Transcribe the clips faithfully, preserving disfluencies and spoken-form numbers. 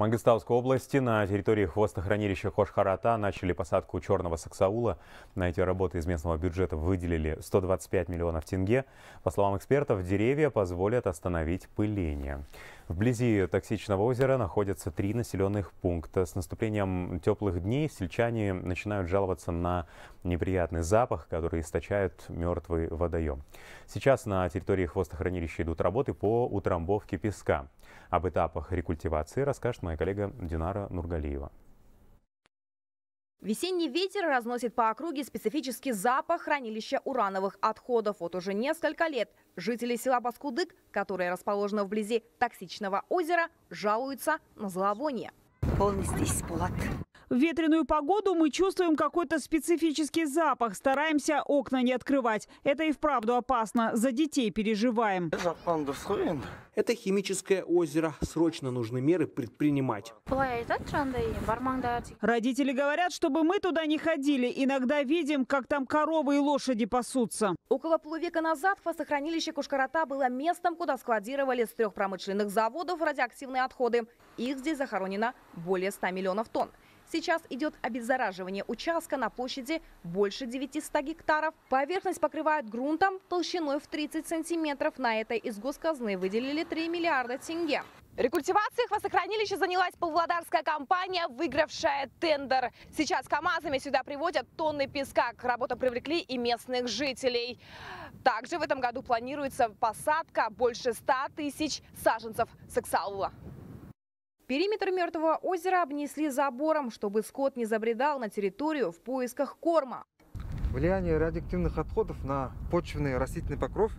Мангыстауской области на территории хвостохранилища Кошкар-Ата начали посадку черного саксаула. На эти работы из местного бюджета выделили сто двадцать пять миллионов тенге. По словам экспертов, деревья позволят остановить пыление. Вблизи токсичного озера находятся три населенных пункта. С наступлением теплых дней сельчане начинают жаловаться на неприятный запах, который источает мертвый водоем. Сейчас на территории хвостохранилища идут работы по утрамбовке песка. Об этапах рекультивации расскажет моя коллега Динара Нургалиева. Весенний ветер разносит по округе специфический запах хранилища урановых отходов. Вот уже несколько лет жители села Баскудык, которое расположено вблизи токсичного озера, жалуются на зловоние. В ветреную погоду мы чувствуем какой-то специфический запах. Стараемся окна не открывать. Это и вправду опасно. За детей переживаем. Это химическое озеро. Срочно нужны меры предпринимать. Родители говорят, чтобы мы туда не ходили. Иногда видим, как там коровы и лошади пасутся. Около полувека назад хвостохранилище Кошкар-Ата было местом, куда складировали с трех промышленных заводов радиоактивные отходы. Их здесь захоронено более ста миллионов тонн. Сейчас идет обеззараживание участка на площади больше девятисот гектаров. Поверхность покрывают грунтом толщиной в тридцать сантиметров. На это из госказны выделили три миллиарда тенге. Рекультивацией хвостохранилища занялась павлодарская компания, выигравшая тендер. Сейчас КАМАЗами сюда приводят тонны песка. К работе привлекли и местных жителей. Также в этом году планируется посадка больше ста тысяч саженцев саксаула. Периметр мертвого озера обнесли забором, чтобы скот не забредал на территорию в поисках корма. Влияние радиоактивных отходов на почвенный растительный покров,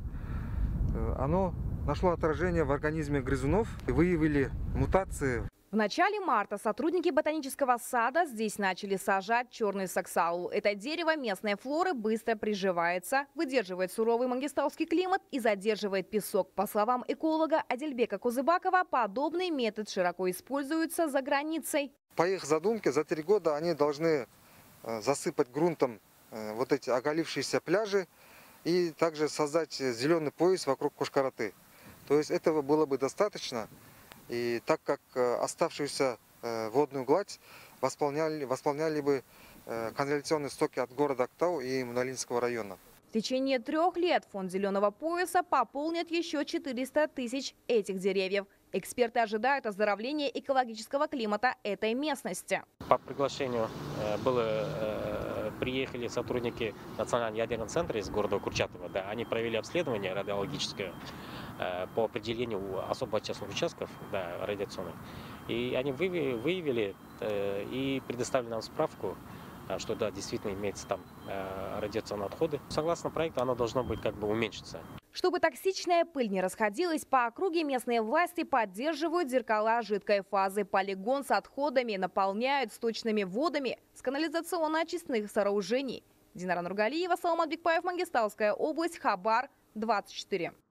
оно нашло отражение в организме грызунов и выявили мутации. В начале марта сотрудники ботанического сада здесь начали сажать черный саксаул. Это дерево местной флоры быстро приживается, выдерживает суровый мангистауский климат и задерживает песок. По словам эколога Адельбека Кузыбакова, подобный метод широко используется за границей. По их задумке, за три года они должны засыпать грунтом вот эти оголившиеся пляжи и также создать зеленый пояс вокруг Кошкар-Аты. То есть этого было бы достаточно. И так как оставшуюся водную гладь восполняли, восполняли бы канализационные стоки от города Актау и Муналинского района. В течение трех лет фонд зеленого пояса пополнит еще четыреста тысяч этих деревьев. Эксперты ожидают оздоровления экологического климата этой местности. По приглашению было, приехали сотрудники Национального ядерного центра из города Курчатова. Да, они провели обследование радиологическое по определению особо частных участков, да, радиационных. И они выявили и предоставили нам справку, что да, действительно имеется там радиационные отходы. Согласно проекту, оно должно быть как бы уменьшиться. Чтобы токсичная пыль не расходилась по округе, местные власти поддерживают зеркала жидкой фазы. Полигон с отходами наполняют сточными водами с канализационно-очистных сооружений. Динара Нургалиева, Саламат Бекбаев, Мангистауская область, Хабар, двадцать четыре.